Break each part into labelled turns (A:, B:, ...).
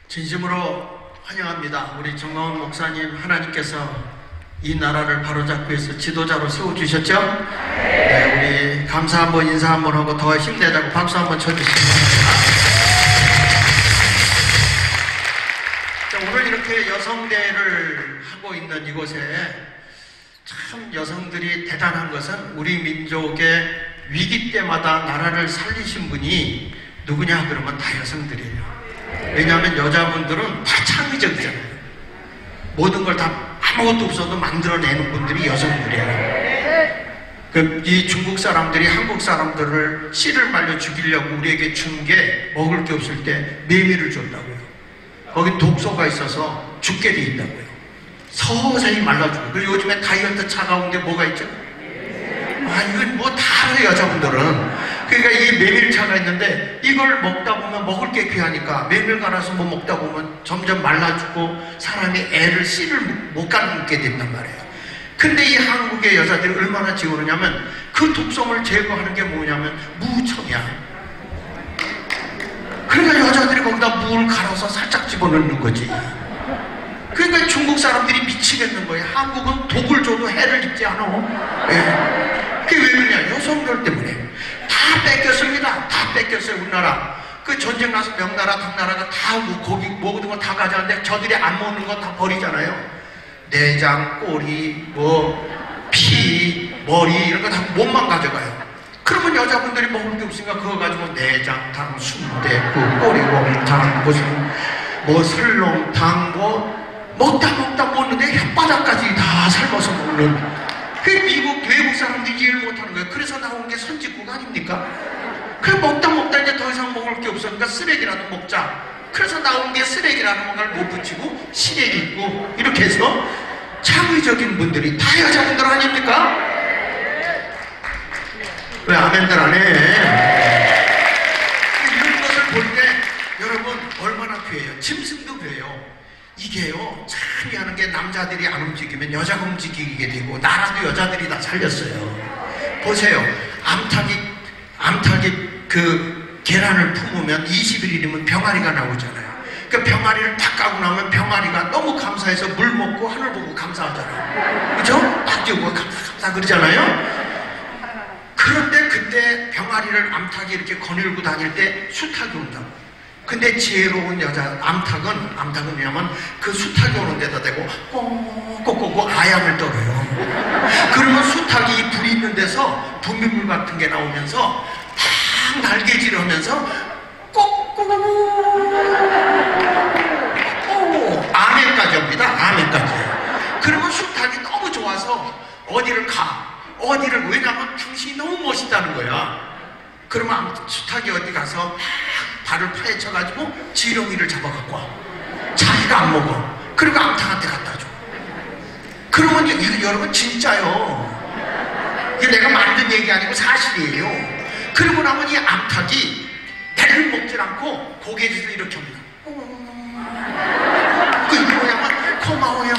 A: 진심으로 환영합니다. 우리 정광훈 목사님, 하나님께서 이 나라를 바로잡기 위해서 지도자로 세워주셨죠? 네, 우리 감사 한번 인사 한번 하고 더 힘내자고 박수 한번 쳐주시기 바랍니다. 오늘 이렇게 여성대회를 하고 있는 이곳에 참 여성들이 대단한 것은 우리 민족의 위기 때마다 나라를 살리신 분이 누구냐 그러면 다 여성들이에요. 왜냐하면 여자분들은 다 창의적이잖아요. 모든 걸 다 아무것도 없어도 만들어내는 분들이 여성들이에요. 이 중국 사람들이 한국 사람들을 씨를 말려 죽이려고 우리에게 준 게 먹을 게 없을 때 메밀을 줬다고요. 거기 독소가 있어서 죽게 돼 있다고요. 서서히 말라주고. 그리고 요즘에 다이어트 차가운 게 뭐가 있죠? 이건 뭐 다 알아요, 여자분들은. 그러니까 이 메밀차가 있는데 이걸 먹다 보면 먹을 게 귀하니까 메밀 갈아서 뭐 먹다 보면 점점 말라주고 사람이 애를 씨를 못 갖게 된단 말이에요. 근데 이 한국의 여자들이 얼마나 지우느냐면 그 독성을 제거하는 게 뭐냐면 무청이야. 그러니까 여자들이 거기다 무를 갈아서 살짝 집어넣는 거지. 그러니까 중국 사람들이 미치겠는 거예요. 한국은 독을 줘도 해를 입지 않아. 예. 그게 왜 그러냐? 여성들 때문에. 다 뺏겼습니다. 다 뺏겼어요, 우리나라. 그 전쟁 나서 명나라, 당나라가 다 고기 모든 거 다 가져왔는데 저들이 안 먹는 거 다 버리잖아요. 내장, 꼬리, 피, 머리 이런 거 다 몸만 가져가요. 그러면 여자분들이 먹을 게 없으니까 그거 가지고 내장탕, 순대국, 꼬리곰탕, 설렁탕, 먹다 먹는데 혓바닥까지 다 삶아서 먹는. 그 미국, 외국 사람들이 이해를 못하는 거예요. 그래서 나온 게 선진국 아닙니까? 그 먹다 이제 더 이상 먹을 게 없으니까 쓰레기라도 먹자. 그래서 나온 게 쓰레기라는 뭔가를 못 붙이고 시래기 있고 이렇게 해서 창의적인 분들이 다 여자분들 아닙니까? 왜 아멘들 안 해? 이런 것을 볼 때 여러분 얼마나 귀해요. 짐승도 귀해요. 이게요, 참여하는 게 남자들이 안 움직이면 여자가 움직이게 되고 나라도 여자들이 다 살렸어요. 보세요. 암탉이 그 계란을 품으면 21일이면 병아리가 나오잖아요. 그 병아리를 딱 까고 나면 병아리가 너무 감사해서 물 먹고 하늘 보고 감사하잖아요. 그죠? 딱 지고 감사 그러잖아요. 그런데 그때 병아리를 암탉이 이렇게 거닐고 다닐 때 수탉이 온다고. 근데 지혜로운 여자 암탉은 뭐냐면 그 수탉이 오는 데다 대고 꼭꼭꼭 아양을 떨어요. 그러면 수탉이 불이 있는 데서 분비물 같은 게 나오면서 막 날개질하면서 꼭꼭 아멘까지 옵니다. 아멘까지. 그러면 수탉이 너무 좋아서 어디를 왜냐면 당신이 너무 멋있다는 거야. 그러면 수탉이 어디 가서 발을 파헤쳐가지고 지렁이를 잡아갖고 와. 자기가 안 먹어. 그리고 암탉한테 갖다 줘. 그러면 이거 여러분 진짜요. 이게 내가 만든 얘기 아니고 사실이에요. 그리고 나면 이 암탉이 배를 먹질 않고 고개에서 이렇게 합니다. 그게 뭐냐면 고마워요.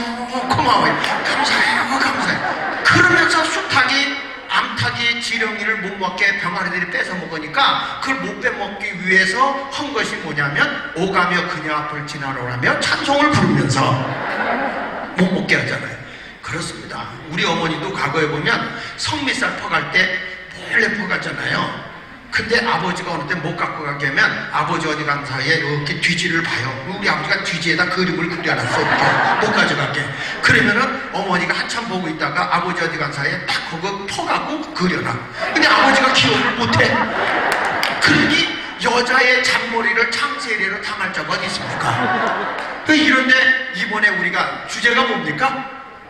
A: 감사해요. 그러면서 암탉이 지렁이를 못 먹게 병아리들이 뺏어 먹으니까 그걸 못 빼먹기 위해서 한 것이 뭐냐면 오가며 그녀 앞을 지나오라며 찬송을 부르면서 못 먹게 하잖아요. 그렇습니다. 우리 어머니도 과거에 보면 성미쌀 퍼갈 때 몰래 퍼갔잖아요. 근데 아버지가 어느 때 못 갖고 가게 하면 아버지 어디 간 사이에 이렇게 뒤지를 봐요. 우리 아버지가 뒤지에다 그림을 그려놨어. 못 가져가게. 그러면은 어머니가 한참 보고 있다가 아버지 어디 간 사이에 딱 그거 퍼갖고 그려놔. 근데 아버지가 기억을 못해. 그러니 여자의 잔머리를 창세리로 당할 자가 어디 있습니까? 이런데 이번에 우리가 주제가 뭡니까?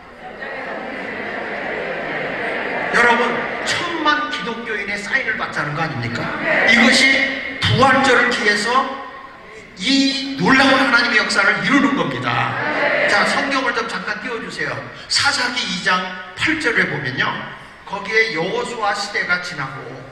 A: 여러분 1000만 기독교인의 사인을 받자는 거 아닙니까? 이것이 부활절을 기해서 이 놀라운 하나님의 역사를 이루는 겁니다. 자, 성경을 좀 잠깐 띄워주세요. 사사기 2장 8절에 보면요, 거기에 여호수아 시대가 지나고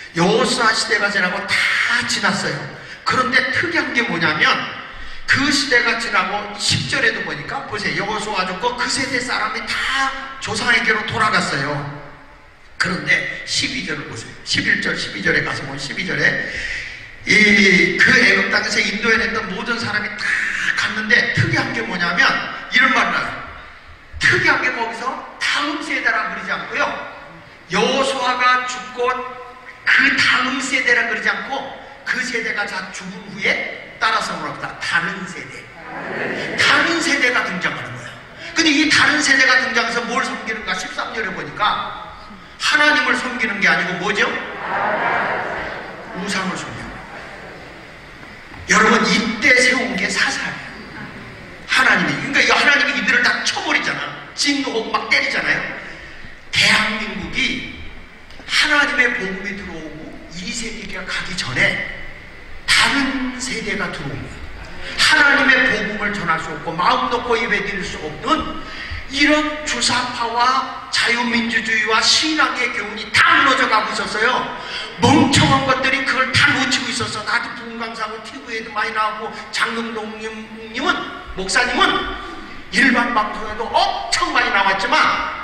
A: 다 지났어요. 그런데 특이한 게 뭐냐면 그 시대가 지나고 10절에도 보니까 보세요. 여호수아 죽고 그 세대 사람이 다 조상에게로 돌아갔어요. 그런데 12절을 보세요. 11절, 12절에 가서 보면 12절에 그 애굽 땅에서 인도해냈던 모든 사람이 다 갔는데 특이한 게 뭐냐면 이런 말을 해요. 특이하게 거기서 다음 세대라 그러지 않고요, 여호수아가 죽고 그 다음 세대라 그러지 않고 그 세대가 다 죽은 후에 따라서 뭐랍니다. 다른 세대, 다른 세대가 등장하는 거예요. 근데 이 다른 세대가 등장해서 뭘 섬기는가? 13절에 보니까 하나님을 섬기는 게 아니고 뭐죠? 우상을 섬겨요. 여러분, 이때 세운 게 사사예요. 하나님이. 그러니까 이 하나님이 이들을 다 쳐버리잖아. 진노하고 막 때리잖아요. 대한민국이 하나님의 복음이 들어오고 이 세대가 가기 전에 다른 세대가 들어온 거예요. 하나님의 복음을 전할 수 없고 마음 놓고 예배드릴 수 없는 이런 주사파와 자유민주주의와 신앙의 교훈이 다 무너져 가고 있었어요. 멍청한 것들이 그걸 다 놓치고 있었어. 나도 분강사고 TV에도 많이 나오고 장경동님은 목사님은 일반 방송에도 엄청 많이 나왔지만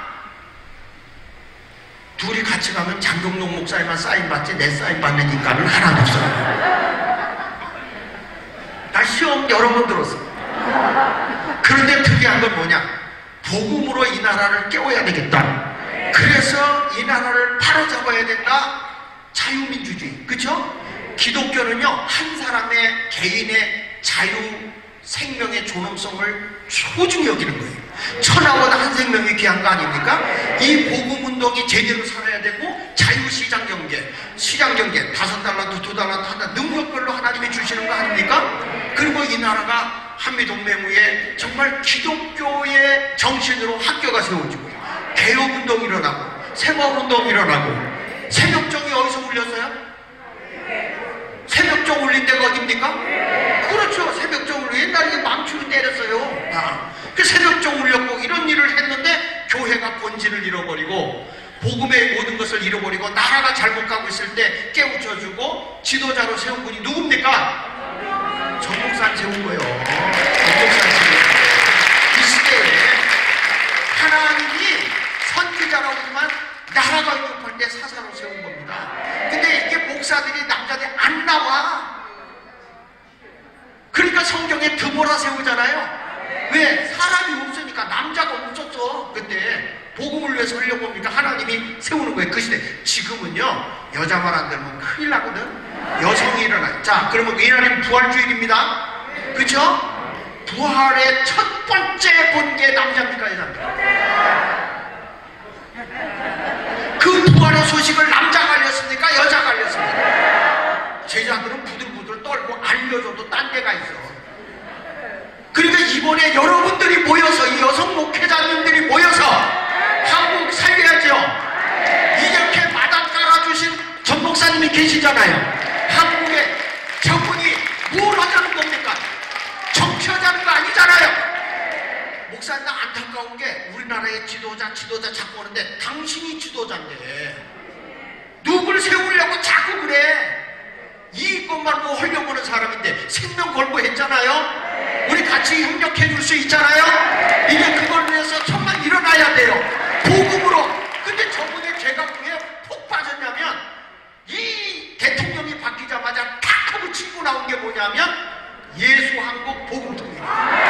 A: 둘이 같이 가면 장경동 목사님만 사인 받지 내 사인 받는 인간은 하나도 없어요. 나 시험 여러 번 들었어. 그런데 특이한 건 뭐냐? 복음으로 이 나라를 깨워야 되겠다. 그래서 이 나라를 바로잡아야 된다. 자유민주주의, 그쵸? 기독교는요, 한 사람의 개인의 자유 생명의 존엄성을 소중히 여기는 거예요. 천하보다 한 생명이 귀한 거 아닙니까? 이 복음운동이 제대로 살아야 되고 자유시장 경제, 시장 경제 5달란트, 2달란트 한다, 능력별로 하나님이 주시는 거 아닙니까? 그리고 이 나라가 한미동맹 후에 정말 기독교의 정신으로 학교가 세워지고 개혁운동이 일어나고 새마을운동이 일어나고. 새벽종이 어디서 울렸어요? 새벽종 울린 데가 어딥니까? 그렇죠. 새벽종을 옛날에 망치로 때렸어요. 그 새벽종 울렸고 이런 일을 했는데 교회가 본질을 잃어버리고 복음의 모든 것을 잃어버리고 나라가 잘못 가고 있을 때 깨우쳐주고 지도자로 세운 분이 누굽니까? 정목산 세운 거예요. 정목산 세운 거예요. 이 시대에 하나님이 선지자라고만 나라가 위협할 때 사사로 세운 겁니다. 근데 이게 목사들이 남자들이 안 나와. 그러니까 성경에 드보라 세우잖아요. 왜? 사람이 없으니까. 남자가 없었어. 그때 복음을 위해서 하려고 합니까? 하나님이 세우는 거예요. 그 시대. 지금은요, 여자 말 안 들으면 큰일 나거든. 여성이 일어나요. 자, 그러면 이날은 부활주일입니다. 그쵸? 부활의 첫 번째 본 게 남자입니까, 여자입니까? 그 부활의 소식을 남자가 알렸습니까? 여자가 알렸습니까? 제자들은 부들부들 떨고 알려줘도 딴 데가 있어. 그러니까 이번에 여러분들이 모여서, 이 여성 목회자님들이 모여서 한국 살려야죠. 이렇게 마당 깔아주신 전 목사님이 계시잖아요. 한국에 저분이 뭘 하자는 겁니까? 정치하자는 거 아니잖아요. 목사님, 나 안타까운 게 우리나라의 지도자 자꾸 오는데 당신이 지도자인데 누굴 세우려고 자꾸 그래. 이익것 말고 하려고 하는 사람인데 생명 걸고 했잖아요. 우리 같이 협력해 줄 수 있잖아요. 이제 그걸 위해서 정말 일어나야 돼요. 복음으로. 근데 저분이 제가 왜 폭 빠졌냐면 이 대통령이 바뀌자마자 탁 하고 치고 나온 게 뭐냐면 예수 한국 복음통일이에요.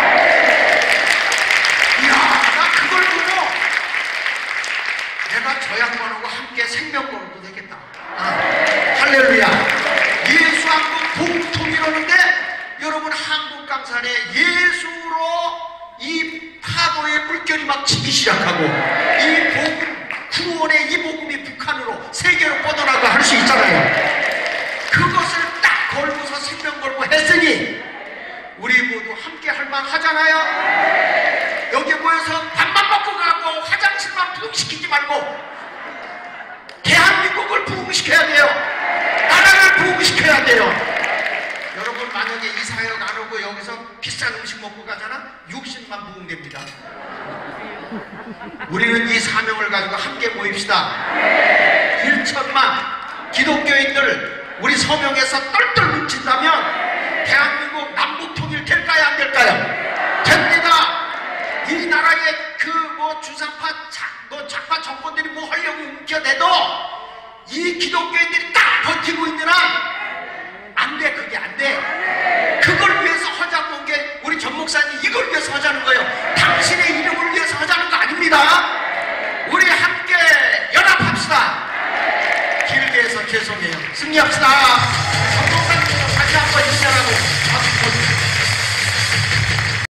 A: 이야, 나 그걸 보고 내가 저 양반하고 함께 생명 걸어도 되겠다. 할렐루야. 예수 한국 복음통일하는데 여러분, 한국 강산에 예수로 이 파도의 물결이 막 치기 시작하고 이 복음, 구원의 이 복음이 북한으로 세계로 뻗어나가 할 수 있잖아요. 그것을 딱 걸고서 생명 걸고 했으니 우리 모두 함께 할 만 하잖아요. 여기 모여서 밥만 먹고 가고 화장실만 부흥시키지 말고 대한민국을 부흥시켜야 돼요. 나라를 부흥시켜야 돼요. 여러분, 만약에 이 사역 안 오고 여기서 비싼 음식 먹고 가잖아? 60만 부흥됩니다. 우리는 이 사명을 가지고 함께 모입시다. 1천만 기독교인들 우리 서명에서 똘똘 뭉친다면 대한민국 남북통일 될까요, 안 될까요? 됩니다. 이 나라의 그 주사파 작파 정권들이 뭐 하려고 움켜대도 이 기독교인들이 딱 버티고 있는 한 안 돼. 그게 안 돼. 그걸 위해서 하자고 온 게 우리 전 목사 승리합시다. 정동상 다시 한번 인정하고 박수.